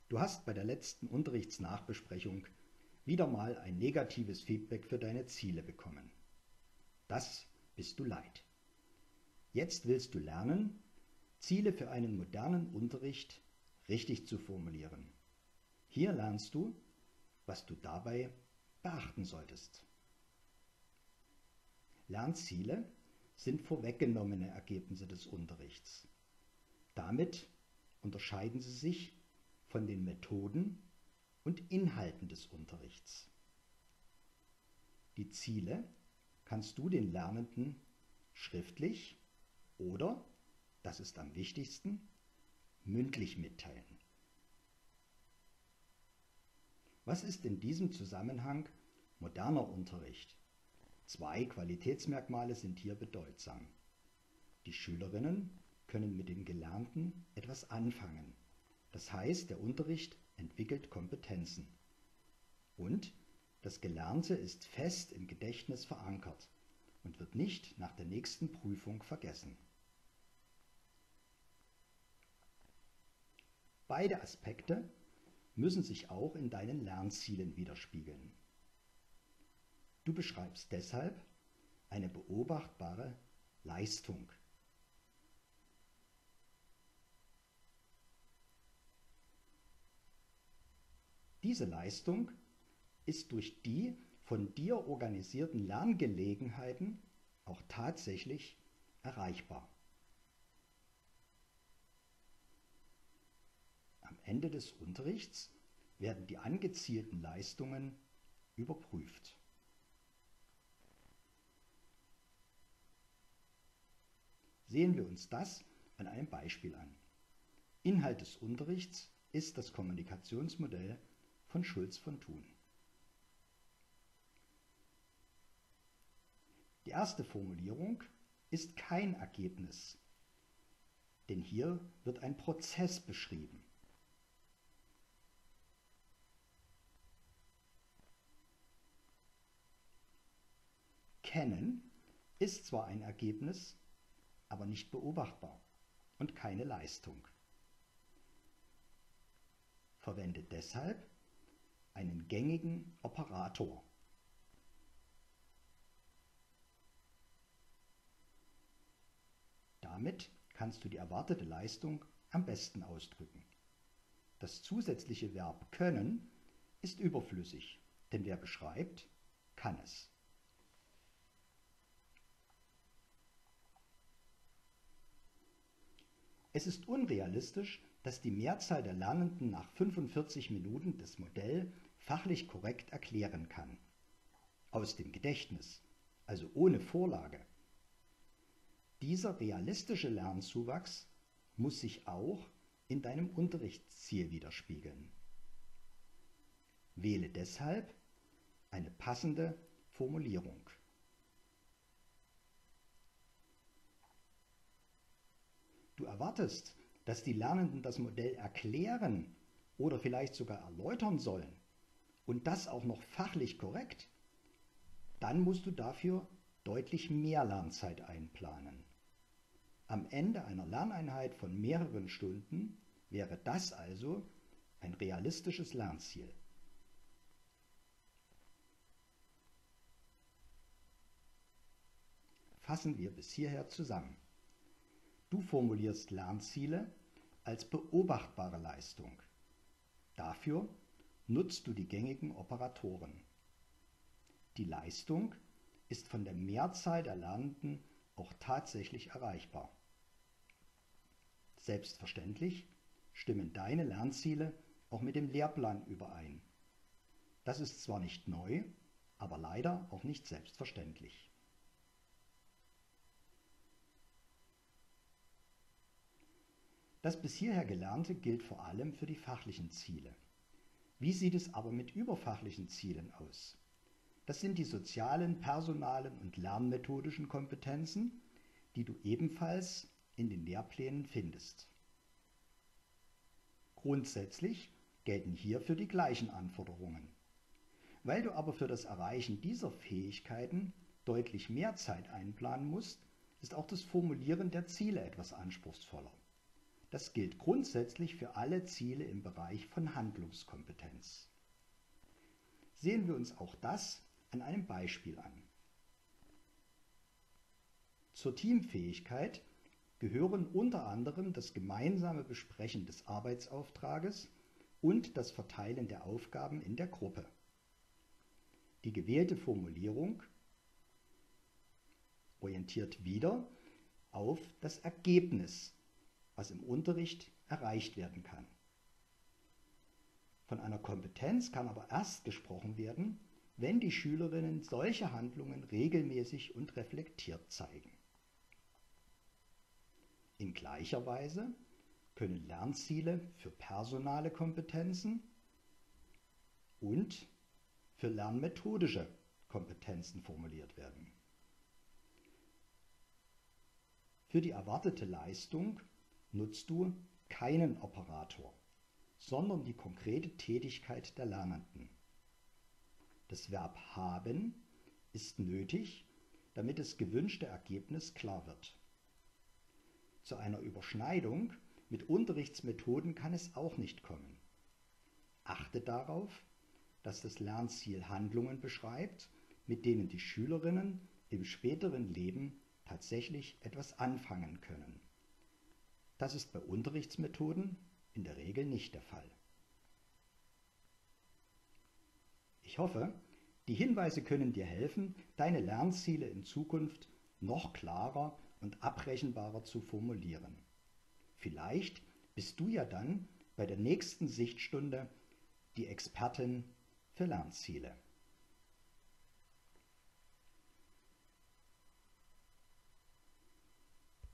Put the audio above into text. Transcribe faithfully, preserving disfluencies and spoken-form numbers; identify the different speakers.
Speaker 1: Du hast bei der letzten Unterrichtsnachbesprechung wieder mal ein negatives Feedback für deine Ziele bekommen. Das bist du leid. Jetzt willst du lernen, Ziele für einen modernen Unterricht richtig zu formulieren. Hier lernst du, was du dabei beachten solltest. Lernziele sind vorweggenommene Ergebnisse des Unterrichts. Damit unterscheiden sie sich von den Methoden und Inhalten des Unterrichts. Die Ziele kannst du den Lernenden schriftlich oder, das ist am wichtigsten, mündlich mitteilen. Was ist in diesem Zusammenhang moderner Unterricht? Zwei Qualitätsmerkmale sind hier bedeutsam. Die Schülerinnen können mit dem Gelernten etwas anfangen. Das heißt, der Unterricht entwickelt Kompetenzen. Und das Gelernte ist fest im Gedächtnis verankert und wird nicht nach der nächsten Prüfung vergessen. Beide Aspekte müssen sich auch in deinen Lernzielen widerspiegeln. Du beschreibst deshalb eine beobachtbare Leistung. Diese Leistung ist durch die von dir organisierten Lerngelegenheiten auch tatsächlich erreichbar. Am Ende des Unterrichts werden die angezielten Leistungen überprüft. Sehen wir uns das an einem Beispiel an. Inhalt des Unterrichts ist das Kommunikationsmodell von Schulz von Thun. Die erste Formulierung ist kein Ergebnis, denn hier wird ein Prozess beschrieben. Kennen ist zwar ein Ergebnis, aber nicht beobachtbar und keine Leistung. Verwende deshalb einen gängigen Operator. Damit kannst du die erwartete Leistung am besten ausdrücken. Das zusätzliche Verb können ist überflüssig, denn wer beschreibt, kann es. Es ist unrealistisch, dass die Mehrzahl der Lernenden nach fünfundvierzig Minuten das Modell fachlich korrekt erklären kann. Aus dem Gedächtnis, also ohne Vorlage. Dieser realistische Lernzuwachs muss sich auch in deinem Unterrichtsziel widerspiegeln. Wähle deshalb eine passende Formulierung. Du erwartest, dass die Lernenden das Modell erklären oder vielleicht sogar erläutern sollen und das auch noch fachlich korrekt, dann musst du dafür deutlich mehr Lernzeit einplanen. Am Ende einer Lerneinheit von mehreren Stunden wäre das also ein realistisches Lernziel. Fassen wir bis hierher zusammen. Du formulierst Lernziele als beobachtbare Leistung. Dafür nutzt du die gängigen Operatoren. Die Leistung ist von der Mehrzahl der Lernenden auch tatsächlich erreichbar. Selbstverständlich stimmen deine Lernziele auch mit dem Lehrplan überein. Das ist zwar nicht neu, aber leider auch nicht selbstverständlich. Das bis hierher Gelernte gilt vor allem für die fachlichen Ziele. Wie sieht es aber mit überfachlichen Zielen aus? Das sind die sozialen, personalen und lernmethodischen Kompetenzen, die du ebenfalls in den Lehrplänen findest. Grundsätzlich gelten hierfür die gleichen Anforderungen. Weil du aber für das Erreichen dieser Fähigkeiten deutlich mehr Zeit einplanen musst, ist auch das Formulieren der Ziele etwas anspruchsvoller. Das gilt grundsätzlich für alle Ziele im Bereich von Handlungskompetenz. Sehen wir uns auch das an einem Beispiel an. Zur Teamfähigkeit gehören unter anderem das gemeinsame Besprechen des Arbeitsauftrages und das Verteilen der Aufgaben in der Gruppe. Die gewählte Formulierung orientiert wieder auf das Ergebnis, was im Unterricht erreicht werden kann. Von einer Kompetenz kann aber erst gesprochen werden, wenn die Schülerinnen solche Handlungen regelmäßig und reflektiert zeigen. In gleicher Weise können Lernziele für personale Kompetenzen und für lernmethodische Kompetenzen formuliert werden. Für die erwartete Leistung nutzt du keinen Operator, sondern die konkrete Tätigkeit der Lernenden. Das Verb haben ist nötig, damit das gewünschte Ergebnis klar wird. Zu einer Überschneidung mit Unterrichtsmethoden kann es auch nicht kommen. Achte darauf, dass das Lernziel Handlungen beschreibt, mit denen die Schülerinnen im späteren Leben tatsächlich etwas anfangen können. Das ist bei Unterrichtsmethoden in der Regel nicht der Fall. Ich hoffe, die Hinweise können dir helfen, deine Lernziele in Zukunft noch klarer und abrechenbarer zu formulieren. Vielleicht bist du ja dann bei der nächsten Sichtstunde die Expertin für Lernziele.